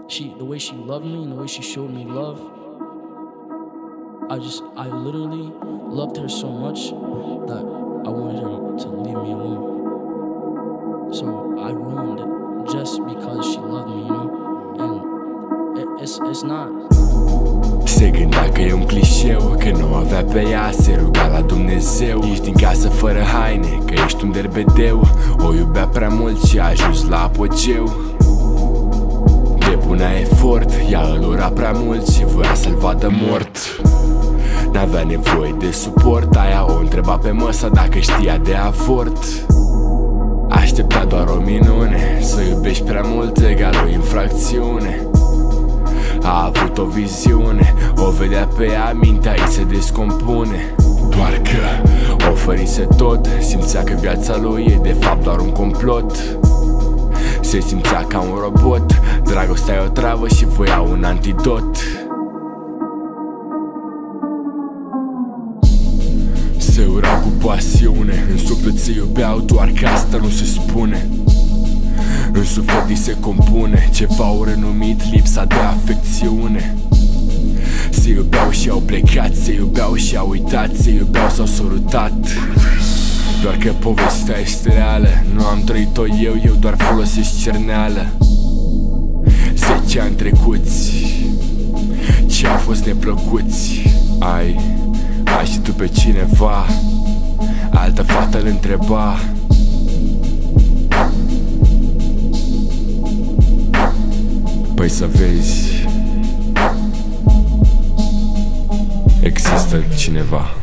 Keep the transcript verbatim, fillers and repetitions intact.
she, the way she loved me and the way she showed me love, I just, I literally loved her so much that I wanted her to leave me alone. So I ruined it just because she loved me, you know? And it, it's, it's not. Se gândea că e un clișeu, că nu avea pe ea, se ruga la Dumnezeu. Ești din casă fără haine, că ești un derbedeu. O iubea prea mult și a ajuns la apogeu. Depunea efort, ea îl ura prea mult și voia să-l vadă mort. N-avea nevoie de suport, aia o întreba pe măsa dacă știa de avort. Aștepta doar o minune, să iubești prea mult egal o infracțiune. A avut o viziune, o vedea pe ea, mintea ei se descompune. Doar că oferise tot, simțea că viața lui e de fapt doar un complot. Se simțea ca un robot, dragostea e o travă și voia un antidot. Se urau cu pasiune, în suflet se iubeau, doar că asta nu se spune. În suflet îi se compune ceva au renumit lipsa de afecțiune. Se iubeau și au plecat, se iubeau și au uitat, se iubeau s-au sărutat. Doar că povestea este reală, nu am trăit-o eu, eu doar folosesc cerneală. Zece ani trecuți, ce au fost neplăcuți. Ai, ai și tu pe cineva, altă fată îl întreba. Păi să vezi, există cineva.